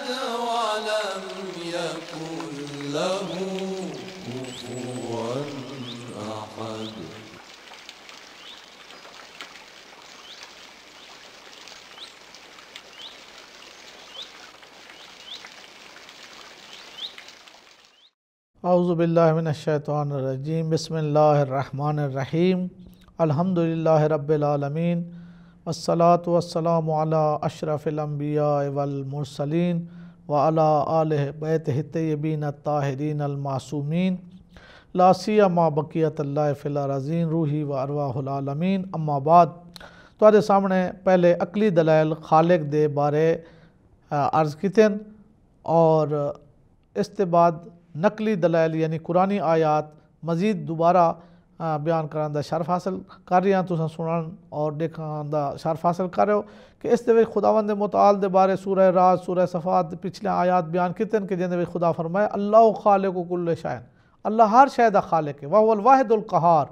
أحد ولم يكن له كفوا أحد. اعوذ باللہ من الشیطان الرجیم. بسم اللہ الرحمن الرحیم. الحمدللہ رب العالمین والصلاة والسلام علی اشرف الانبیاء والمرسلین وعلی آلہ بیتہ الطیبین الطاہرین المعصومین لا سیما بقیت اللہ فی الارضین روحی و ارواح العالمین. اما بعد تواڈے سامنے پہلے عقلی دلائل خالق دے بارے عرض کیتے ہیں اور اس کے بعد نقلی دلائل یعنی قرآنی آیات مزید دوبارہ بیان کران دا شرف حاصل کر رہی ہیں. تساں سنن اور دیکھان دا شرف حاصل کر رہے ہو کہ اس دے وچ خداوند متعال دے بارے سورہ رعد سورہ صفات پچھلے آیات بیان کیتے ہیں کہ جن دے وچ خدا فرمایا اللہ خالق کل شیء، اللہ ہر شے دا خالق ہے، وہو الواحد القہار،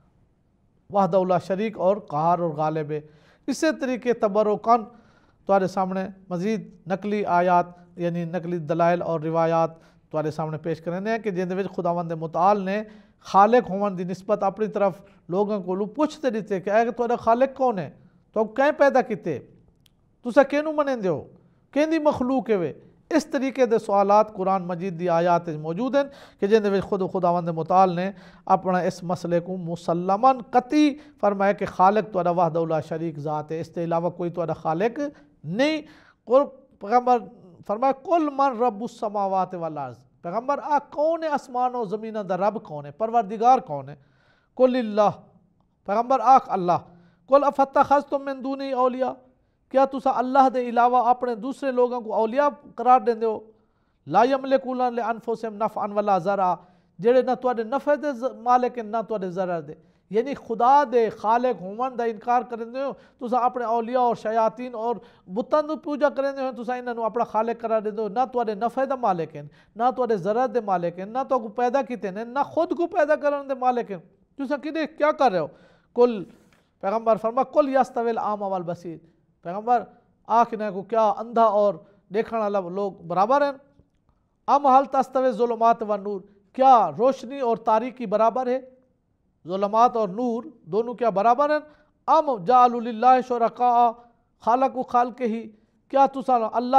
وحدہ لا شریک اور قہار اور غالب ہے. اسی طریقے تبرکاً تمہارے سامنے مزید نقلی آیات یعنی نقلی دلائل اور روایات تمہارے سامنے پیش کرنے ہیں کہ جن دے وچ خداوند متعال نے خالق ہون دی نسبت اپنی طرف لوگوں کو پوچھتے دیتے کہ اے تہاڈا خالق کون ہے، تو کہیں پیدا کیتے، تساں کینوں منیندے ہو، کیندی مخلوق ہے. اس طریقے دے سوالات قرآن مجید دی آیات موجود ہیں کہ جن دے وچ خداوند متعال نے اپنا اس مسئلے کو مسلماً قطعی فرمایا کہ خالق تہاڈا وحدہ لا شریک ذات ہے، اس کے علاوہ کوئی تہاڈا خالق نہیں. پیغمبر فرمایا کل من رب السماوات والارض، پیغمبر کون ہے آسمان و زمینہ دا رب کون ہے، پروردگار کون ہے؟ کل اللہ، پیغمبر اللہ. کل افتخذتم من دونی اولیاء، کیا تسا اللہ دے علاوہ اپنے دوسرے لوگوں کو اولیاء قرار دیندے ہو؟ لا یملکون لانفسہم نفعا ولا ضرا، جڑے نہ تواڈے نفع دے مالک ہیں نہ تواڈے ضرر دے. یعنی خدا دے خالق ہون دا انکار کرندے ہو تسا اپنے اولیاء اور شیاطین اور بتاں دی پوجا کرندے ہو، تسا انہاں نوں اپنا خالق قرار دیندے ہو. نہ تواڈے نفع دا مالک ہیں نہ تواڈے ضرر دے مالک ہیں، نہ تو کو پیدا کیتے ہیں نہ خود کو پیدا کرن دے مالک ہیں. تسا کیا کر رہے ہو؟ کل پیغمبر فرما کل یستوی الاعمی والبصیر، پیغمبر آنکھنا کو کیا اندھا اور دیکھنے والا لوگ برابر ہیں؟ ام حل تستوی ظلمات و نور، کیا روشنی اور تاریکی برابر ہے؟ ظلمات اور نور دونوں کیا برابر ہیں؟ ام جعلوا للہ شرکاء خالق و خالق ہی، کیا تسا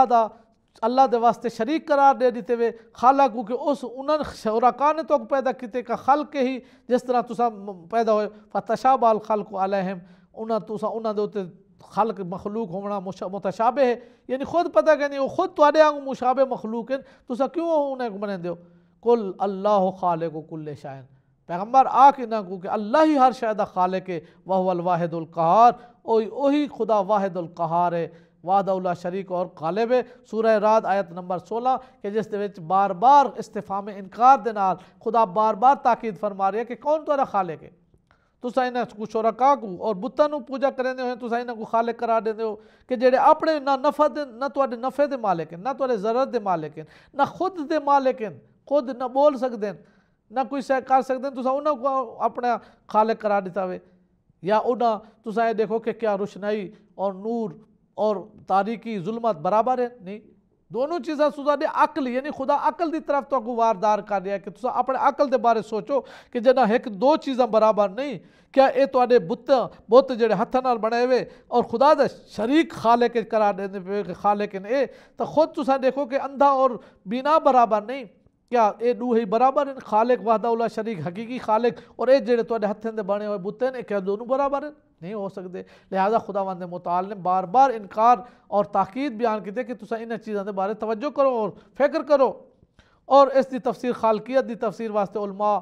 اللہ دے واسطے شریک قرار دے دیتے ہوئے خالق کہ اس انہاں شرکاء نے تو پیدا کیتے کہ خلق ہی جس طرح تسا پیدا ہوئے فتشابہ الخلق علیہم، انہاں دے اوتے خلق مخلوق ہونا متشابہ ہے. یعنی خود پتہ کہ نہیں وہ خود تواڈے وانگوں مشابہ مخلوق ہیں، تسا کیوں انہیں منیندے ہو؟ کل اللہ خالق کل شیء، پیغمبر انہاں کو کہ اللہ ہی ہر شے دا خالق ہے، وہو الواحد القہار، وہی خدا واحد القہار ہے، وحدہ لا شریک اور غالب ہے. سورہ رعد آیت نمبر 16 کہ جس دے وچ بار بار استفہام انکار دے نال خدا بار بار تاکید فرما رہے ہے کہ کون تہاڈا خالق ہے. تسا انہاں کو شرکاء کو اور بتاں نوں پوجا کریندے ہو، تسا انہاں کو خالق قرار دیندے ہو کہ جڑے اپنے نہ نفع دے نہ تواڈے نفع دے مالک ہیں نہ تواڈے ضرر دے مالک ہیں نہ خود دے مالک ہیں، خود نہ بول سکدے نہ کوئی شے کر سکدے، تسا انہاں کو اپنا خالق قرار دیتا ہوئے. یا انہاں تسا دیکھو کہ کیا روشنائی اور نور اور تاریکی ظلمت برابر ہے؟ نہیں، دونوں چیزاں تسا دے عقل یعنی خدا عقل دی طرف تو کو واردار کر رہا ہے کہ تسا اپنے عقل دے بارے سوچو کہ جنہ ایک دو چیزاں برابر نہیں، کیا اے تواڈے بت جڑے ہتھاں نال بنے ہوئے اور خدا دے شریک خالق قرار دیندے پے کہ خالق نے اے تو خود تسا دیکھو کہ اندھا اور بینا برابر نہیں، کیا اے دو ہی برابر ہیں؟ خالق وحدہ لا شریک حقیقی خالق اور اے جڑے تواڈے ہتھاں دے بنے ہوئے بت ہیں کیا دونوں برابر ہیں؟ نہیں ہو سکتے. لہذا خداوند متعال نے بار بار انکار اور تاکید بیان کی کہ تسا انہاں چیزاں دے بارے توجہ کرو اور فکر کرو. اور اس دی تفسیر خالقیت دی تفسیر واسطے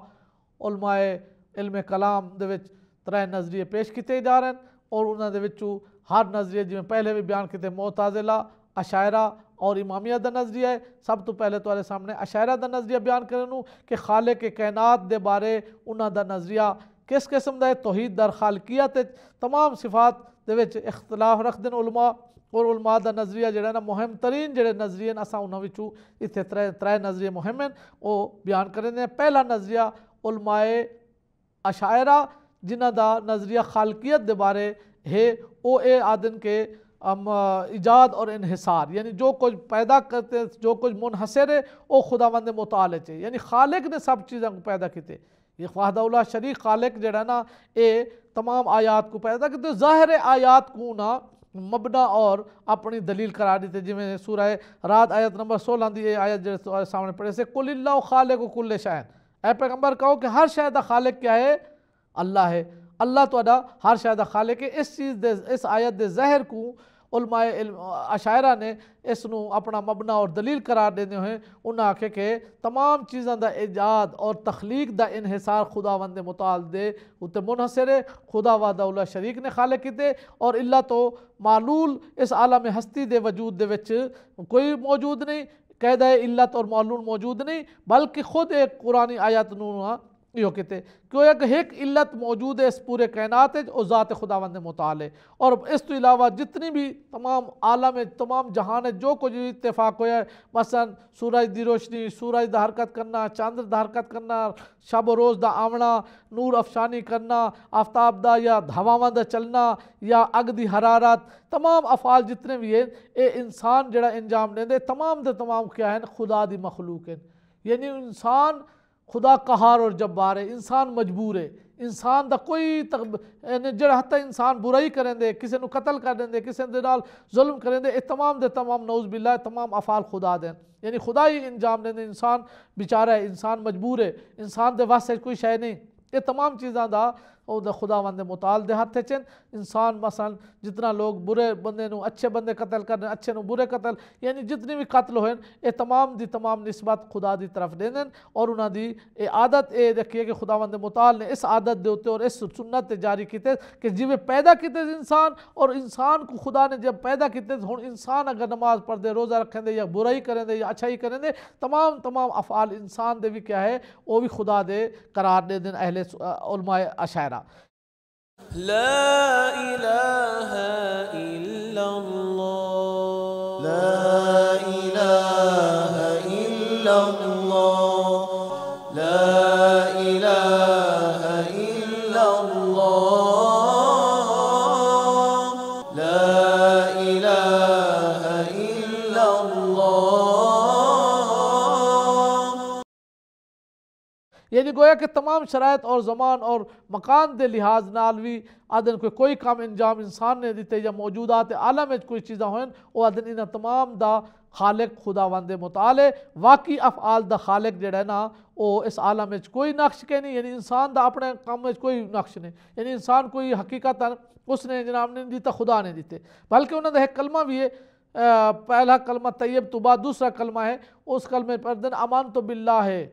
علماء علم کلام دے وچ 3 نظریے پیش کیتے جا رہے ہیں اور انہاں دے وچوں ہر نظریے جویں پہلے بھی بیان کیتے معتزلہ، اشاعرہ اور امامیہ دا نظریہ ہے. سب تو پہلے تمہارے سامنے اشاعرہ دا نظریہ بیان کرنوں کہ خالق کائنات دے بارے انہاں دا نظریہ کس قسم دا ہے؟ توحید در خالقیت تمام صفات دے وچ اختلاف رکھدے علماء، اور علماء دا نظریہ جڑا نا مہم ترین جڑے نظریے اساں انہاں وچوں اتنے 3 نظریے مہم ہیں وہ بیان کرنے ہیں. پہلا نظریہ علماء اشاعرہ جنہ دا نظریہ خالقیت دے بارے ہے، وہ اے آدن کے ایجاد اور انحصار، یعنی جو کچھ پیدا کرتے جو کچھ منحصر ہے وہ خداوند متعال ہے، یعنی خالق نے سب چیزوں کو پیدا کیتے. یہ وحدہ اللہ شریک خالق جڑا نا اے تمام آیات کو پیدا کیتے. ظاہر آیات کو نا مبنا اور اپنی دلیل قرار دیتے، جی میں سورہ رات آیت نمبر 16 دی آیت جو سامنے پڑھے سے قل اللہ خالق کل شیء، اے پیغمبر کہو کہ ہر شے دا خالق کیا ہے؟ اللہ ہے. اللہ تہاڈا ہر شے دا خالق ہے. اس چیز دے اس آیت دے ظاہر کو علماء اشاعرہ نے اس نو اپنا مبنا اور دلیل قرار دینے ہوئے. انہاں آکھے کہ تمام چیزاں دا ایجاد اور تخلیق دا انحصار خداوند متعال دے اُتے منحصر ہے. خدا وحدہ اللہ شریک نے خالق کیتے، اور اللہ تو معلول اس عالم ہستی دے وجود دے وچ کوئی موجود نہیں، قید علت اور معلول موجود نہیں، بلکہ خود ایک قرآنی آیت نو یہ کہتے کہ ایک علت موجود ہے اس پورے کائنات ہے اور ذات خداوند متعال ہے. اور اس تو علاوہ جتنی بھی تمام عالم تمام جہان ہے جو کچھ اتفاق ہوا ہے، مثلا سورج دی روشنی، سورج دا حرکت کرنا، چاندر دا حرکت کرنا، شب و روز دا آونا، نور افشانی کرنا، آفتاب دا یا ہواواں دا چلنا یا اگ دی حرارت، تمام افعال جتنے بھی ہیں اے انسان جڑا انجام دے تمام دے تمام کیا ہیں؟ خدا دی مخلوق ہیں. یعنی انسان خدا قہار اور جبار ہے، انسان مجبور ہے. انسان دا کوئی جڑا حتی انسان برائی کریں دے، کسی نو قتل کر دیں دے، کسی دے نال ظلم کریں دے، تمام دے تمام نعوذ باللہ تمام افعال خدا دیں. یعنی خدا ہی انجام دیں دے. انسان بیچارہ ہے، انسان مجبور ہے، انسان دے واسطے کوئی شے نہیں. یہ تمام چیزاں دا خداوند متعال دے ہتھ چن. انسان مثلا جتنا لوگ برے بندے نو اچھے بندے قتل کرنے، اچھے نو برے قتل، یعنی جتنی بھی قتل ہوئے یہ تمام دی تمام نسبت خدا دی طرف دے دیں. اور انہاں دی اے عادت اے رکھیے کہ خداوند متعال نے اس عادت دے ہوتے اور اس سنت جاری کیتے کہ جویں پیدا کیتے انسان، اور انسان کو خدا نے جب پیدا کیتے ہن انسان اگر نماز پڑھ دے، روزہ رکھیں دے، یا برائی کریں دے یا اچھائی کریں دے، تمام افعال انسان دے بھی کیا ہے وہ بھی خدا دے قرار دے دیں اہل علماء اشاعرہ. لا إله إلا الله لا إله إلا الله لا إله إلا الله لا إله إلا الله. یعنی گویا کہ تمام شرائط اور زمان اور مکان دے لحاظ نال بھی آدن کوئی کام انجام انسان نے دیتے یا موجودات عالم میں کوئی چیزاں ہوئیں وہ آدن انہاں تمام دا خالق خداوند متعال ہے. واقعی افعال دا خالق جڑا ہے نا وہ اس عالم میں کوئی نقش کے نہیں، یعنی انسان دا اپنے کام میں کوئی نقش نہیں. یعنی انسان کوئی حقیقت اس نے جناب نے دیتا، خدا نے دیتے. بلکہ انہوں نے ایک کلمہ بھی ہے، پہلا کلمہ طیب تو بعد دوسرا کلمہ ہے، اس کلمے پر دن آمنت باللہ ہے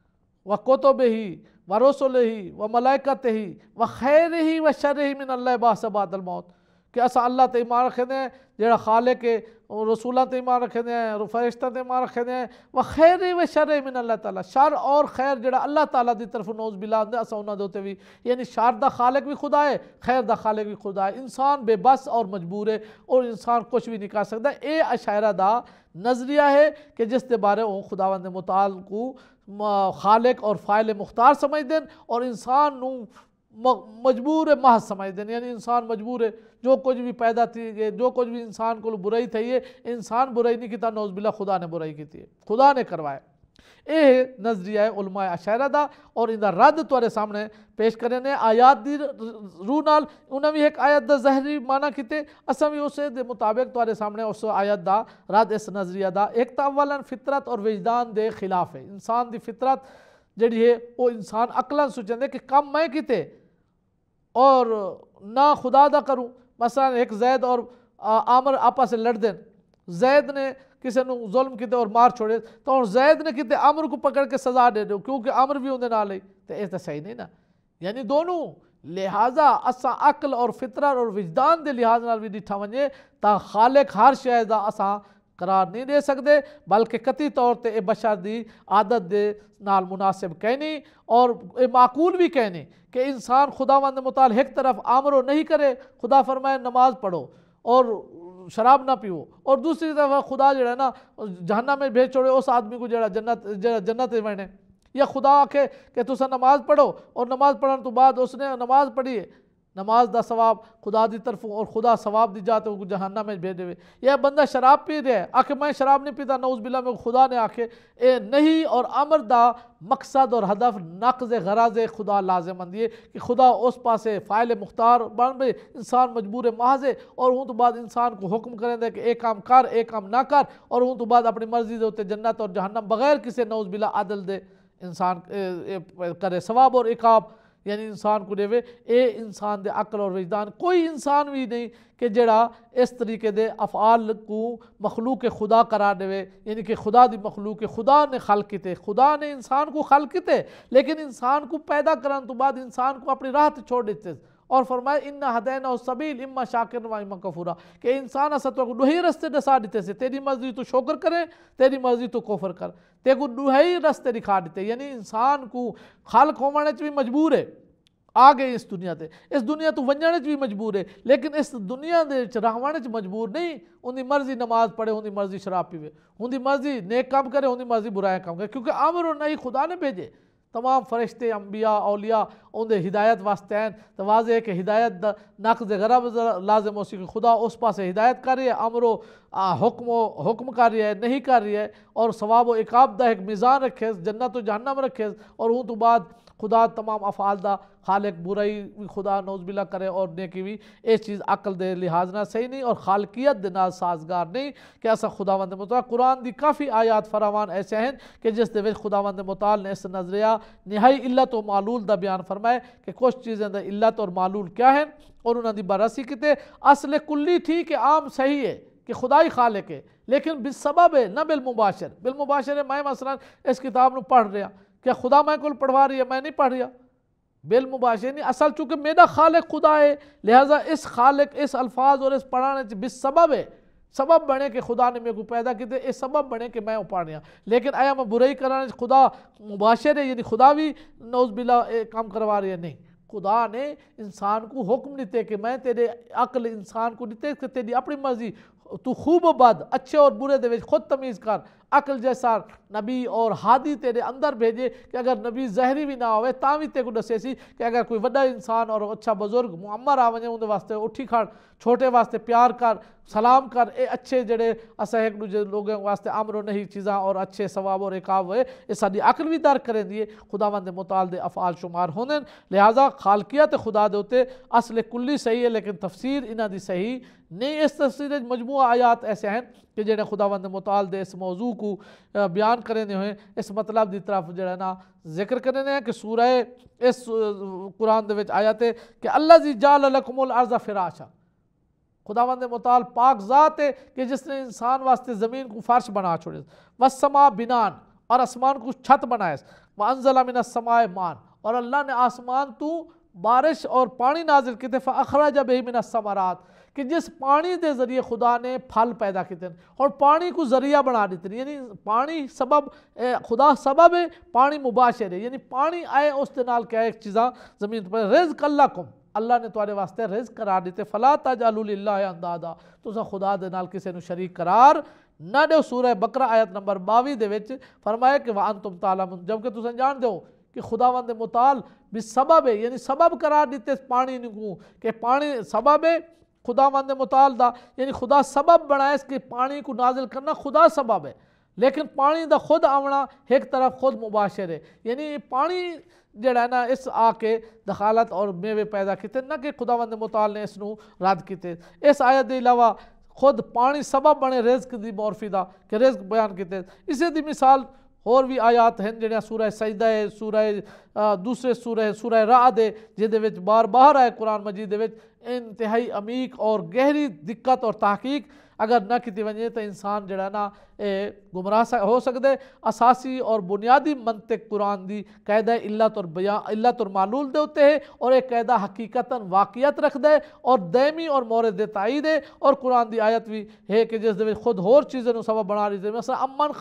وَكُتُبِهِ وَرُسُلِهِ وَمَلَائِكَتِهِ وَخَيْرِهِ وَشَرِّهِ مِنَ اللَّهِ بَعْثَ بَعْدَ الْمَوْتِ کہ اسا اللہ تے ایمان رکھے دیں جڑا خالق ہے، رسولہ تے ایمان رکھے دیں، فرشتہ تے ایمان رکھے دیں، وَخَيْرِهِ وَشَرِّهِ مِنَ اللہ تعالیٰ شر اور خیر جڑا اللہ تعالیٰ دی طرف نوز باللہ دے اسا انہاں دوتے بھی. یعنی شر دا خالق بھی خدا ہے، خیر دا خالق بھی خدا ہے. انسان بے بس اور مجبور ہے اور انسان کچھ بھی نہیں کر سکتا. اے اشاعرہ دا نظریہ ہے کہ جس دے بارے وہ خداوند متعال کو خالق اور فاعل مختار سمجھ دیں اور انسان نو مجبور محض سمجھ دیں. یعنی انسان مجبور ہے، جو کچھ بھی پیدا تھی گئے، جو کچھ بھی انسان کو برائی تھی ہے، انسان برائی نہیں کیتا، نعوذ باللہ خدا نے برائی کی تھی، خدا نے کروائے. اے نظریہ ہے علماء اشاعرہ دا اور ان دا رد تورے سامنے پیش کرنے نے آیات دی روح نال. انہاں بھی ایک آیت دا ظاہری معنی کیتے، اساں بھی اسے دے مطابق تورے سامنے اس آیت دا رد اس نظریہ دا. ایک تا اولاً فطرت اور وجدان دے خلاف ہے. انسان دی فطرت جڑی ہے وہ انسان عقلاً سوچندے کہ کم میں کیتے اور نہ خدا دا کروں. مثلا ایک زید اور عامر آپس سے لڑ دیں، زید نے کسی نے ظلم کیتے اور مار چھوڑے تو زید نے کیتے عامر کو پکڑ کے سزا دے دو کیونکہ عامر بھی اندے نال ہے، تو یہ تو صحیح نہیں نا. یعنی دونوں لہٰذا اساں عقل اور فطرت اور وجدان دے لحاظ نال بھی ڈٹھا ونجے تا خالق ہر شے دا اساں قرار نہیں دے سکتے، بلکہ قطعی طور تے اے بشر دی عادت دے نال مناسب کہنی اور اے معقول بھی کہنی کہ انسان خداوند متعال ایک طرف آمرو نہیں کرے، خدا فرمائے نماز پڑھو اور شراب نہ پیو، اور دوسری طرف خدا جڑا ہے نا جہنم میں بھیج چھوڑے اس آدمی کو جڑا جنت میں، یا خدا آکھے کہ تسا نماز پڑھو اور نماز پڑھنے تو بعد اس نے نماز پڑھی ہے، نماز دا ثواب خدا دی طرف اور خدا ثواب دی جاتے وہ جہنم میں بھیجے ہوئے. یہ بندہ شراب پی رہا ہے آکھے میں شراب نہیں پیتا نعوذ باللہ میں خدا نے آکھے اے نہیں اور امر دا مقصد اور ہدف نقض غرض خدا لازم اندیے کہ خدا اس پاسے فاعل مختار بن بے انسان مجبور محض ہے اور ہوں تو بعد انسان کو حکم کریں دے کہ ایک کام کر ایک کام نہ کر اور ہوں تو بعد اپنی مرضی دے ہوتے جنت اور جہنم بغیر کسی نعوذ باللہ عدل دے انسان کرے ثواب اور عقاب یعنی انسان کو دے وے اے انسان دے عقل اور وجدان کوئی انسان بھی نہیں کہ جڑا اس طریقے دے افعال کو مخلوق خدا قرار دے یعنی کہ خدا دی مخلوق خدا نے خلق کیتے خدا نے انسان کو خلق کیتے لیکن انسان کو پیدا کرن تو بعد انسان کو اپنی راہ تے چھوڑ دیتے اور فرمائے اِنَّا هَدَيْنَاهُ السَّبِيلَ اِمَّا شَاكِرًا وَإِمَّا كَفُورًا کہ انسان اسا تو دوہی رستے دسا دیتے سے تیری مرضی تو شکر کرے تیری مرضی تو کفر کر تے کو دوہی رستے دکھا دیتے یعنی انسان کو خالق ہونے بھی مجبور ہے آگے اس دنیا تے اس دنیا تو ونجنے بھی مجبور ہے لیکن اس دنیا دے رہوانے مجبور نہیں ان دی مرضی نماز پڑھے ان دی مرضی شراب پیوے ان دی مرضی نیک کام کرے ان دی مرضی برائیں کام کرے کیونکہ امر اور نہیں خدا نے بھیجے تمام فرشتے انبیاء اولیاء ان دے ہدایت واسطے ہیں تو واضح ہے کہ ہدایت نقض غرض لازم ہو سکے خدا اس پاس ہدایت کر رہی ہے امر و حکم کر رہی ہے نہیں کر رہی ہے اور ثواب و عقاب دا ایک میزان رکھے جنت و جہنم رکھے اور ہوں تو بعد خدا تمام افعال دا خالق برائی خدا نعوذ باللہ کرے اور نیکی بھی یہ چیز عقل دے لحاظ نہ صحیح نہیں اور خالقیت دے نال سازگار نہیں کہ ایسا خداوند متعال قرآن دی کافی آیات فراوان ایسے ہیں کہ جس دے وچ خداوند متعال نے اس نظریہ نہائی علت و معلول دا بیان فرمائے کہ کچھ چیزیں دا علت اور معلول کیا ہیں اور انہوں نے بررسی کیتے اصل کلی تھی کہ عام صحیح ہے کہ خدائی خالق ہے لیکن بالسبب ہے نہ بالمباشر ہے میں مثلا اس کتاب نو پڑھ رہا کیا خدا میں کو پڑھوا رہی ہے میں نہیں پڑھ رہا بالمباشر نہیں اصل چونکہ میرا خالق خدا ہے لہٰذا اس خالق اس الفاظ اور اس پڑھانے بالسبب ہے سبب بنے کہ خدا نے میرے کو پیدا کیتے اس سبب بنے کہ میں پڑھ رہا لیکن آیا میں برائی کرانے خدا مباشر ہے یعنی خدا بھی نعوذ باللہ کام کروا رہی ہے نہیں خدا نے انسان کو حکم دیتے کہ میں تیرے عقل انسان کو دیتے کہ تیری اپنی مرضی تو خوب و بد اچھے اور برے دے وچ خود تمیز کر عقل جیسا نبی اور ہادی تیرے اندر بھیجے کہ اگر نبی زہری بھی نہ ہوئے تاں بھی تے کو دسے سی کہ اگر کوئی وڈا انسان اور اچھا بزرگ معمر آ ونجے اون دے واسطے اٹھی کھڑ چھوٹے واسطے پیار کر سلام کر اے اچھے جڑے اسا ایک دوجے لوگوں واسطے امر و نہیں چیزاں اور اچھے ثواب اور عقاب ہوئے یہ ساری عقل بھی درک کریں دیے خداوند متعال دے افعال شمار ہونے لہذا خالقیت خدا دے ہوتے اصل کلی صحیح ہے لیکن تفسیر انہاں دی صحیح نہیں اس تفسیر مجموعہ آیات ایسے ہیں کہ جنہیں خداوند متعال دے اس موضوع کو بیان کرنے ہوئے اس مطلب دی طرف جڑا نا ذکر کرنے ہیں کہ سورہ اس قرآن دے وچ آیات ہے کہ الذی جعل لکم الارض فراشا خداوند متعال پاک ذات ہے کہ جس نے انسان واسطے زمین کو فرش بنا چھوڑے والسماء بنان اور آسمان کو چھت بنائے وانزل من السماء ماء اور اللہ نے آسمان تو بارش اور پانی نازل کیتے فاخرج بہ من الثمرات کہ جس پانی دے ذریعے خدا نے پھل پیدا کیتے اور پانی کو ذریعہ بنا دیتے یعنی پانی سبب خدا سبب ہے پانی مباشر ہے یعنی پانی آئے اس دے نال کیا ایک چیزاں زمین پر رزق لکم اللہ نے تمہارے واسطے رزق قرار دیتے فلا تجعلوا للہ اندادا تو خدا دے نال کسی نو شریک قرار نہ دیو سورہ بقرہ آیت نمبر 22 دے وچ فرمایا کہ وانتم تعلمون جبکہ تساں جان دیو کہ خداوند متعال بسبب ہے یعنی سبب قرار دیتے پانی کو کہ پانی سبب ہے خداوند متعال دا یعنی خدا سبب بنائے اس کے پانی کو نازل کرنا خدا سبب ہے لیکن پانی دا خود آونا ایک طرف خود مباشر ہے یعنی پانی جڑا ہے نا اس آ کے دخالت اور میوے پیدا کیتے نہ کہ خداوند متعال نے اس نو رد کیتے اس آیت دے علاوہ خود پانی سبب بنے رزق دی مورفی دا کہ رزق بیان کیتے اسی دی مثال اور بھی آیات ہیں جنہیں سورہ سجدہ ہے دوسرے سورہ رعد ہے جہدے وچ بار باہر آئے قرآن مجید دے وچ انتہائی عمیق اور گہری دقت اور تحقیق اگر نہ کیتی ونجے تو انسان جڑا نا گمراہ ہو سکتے اساسی اور بنیادی منطق قرآن دی قاعدہ علت اور معلول دے ہوتے ہیں اور ایک قاعدہ حقیقتاً واقعیت رکھ دے اور دائمی اور مورد تائید ہے اور قرآن دی آیت بھی ہے کہ جس دے خود اور چیزیں نو سبب بنا رہی ہے مثلا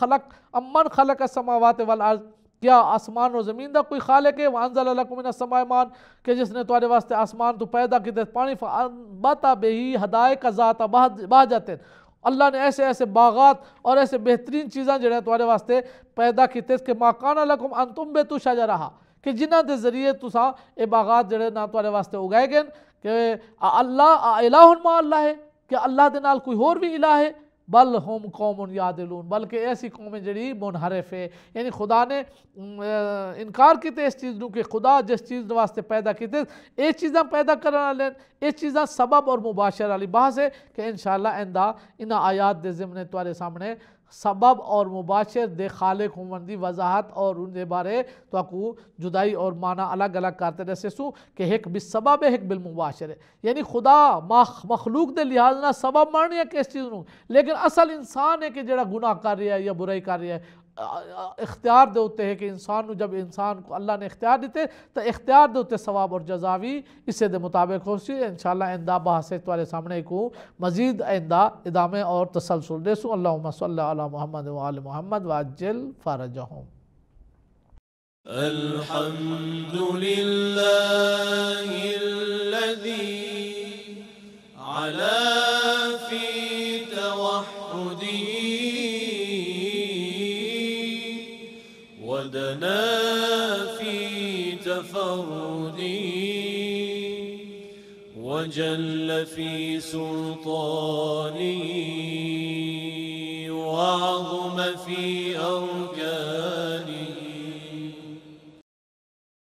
امن خلق السماوات والارض کیا آسمان و زمین دا کوئی خالق ہے وانزل لکم من السماء ماء کہ جس نے تمہارے واسطے آسمان تو پیدا کیتے پانی فانبت بہ حدائق ذات بہجت اللہ نے ایسے باغات اور ایسے بہترین چیزاں جڑے تمہارے واسطے پیدا کیتے کہ ما کان لکم ان تنبتوا شجرہا کہ جنہاں دے ذریعے تساں اے باغات جڑے نہ تمہارے واسطے اگائے گئے کہ اللہ الہ ما اللہ ہے کہ اللہ دے نال کوئی اور بھی الہ ہے، بل ہم قوم یعدلون، بلکہ ایسی قوم جڑی منحرف ہے، یعنی خدا نے انکار کیتے اس چیز نو کہ خدا جس چیز واسطے پیدا کیتے اے چیزاں پیدا کرنے والے، اے چیزاں سبب اور مباشر والی بحث ہے کہ انشاءاللہ انہاں آیات دے ضمن تواڈے سامنے سبب اور مباشر دے خالق ہون دی وضاحت اور ان دے بارے تو اکو جدائی اور معنی الگ الگ کرتے رہے سو کہ ایک بالسبب ہے ایک بالمباشر ہے، یعنی خدا مخلوق دے لحاظ نہ سبب ماننی ہے کہ اس چیز نو، لیکن اصل انسان ہے کہ جڑا گناہ کر رہا ہے یا برائی کر رہا ہے، اختیار دے ہوتے ہیں کہ انسان نو جب انسان کو اللہ نے اختیار دیتے تو اختیار دے ہوتے ثواب اور جزا بھی اسے دے مطابق ہو سی۔ انشاءاللہ آئندہ بحث تمہارے سامنے کو مزید آئندہ ادامے اور تسلسل دے سو۔ اللہم صلی علی محمد و آل محمد وعجل فرجہم۔ الحمد للہ الذی علا فی توحدہ ودنا في تفرده وجل في سلطانه وعظم في أركانه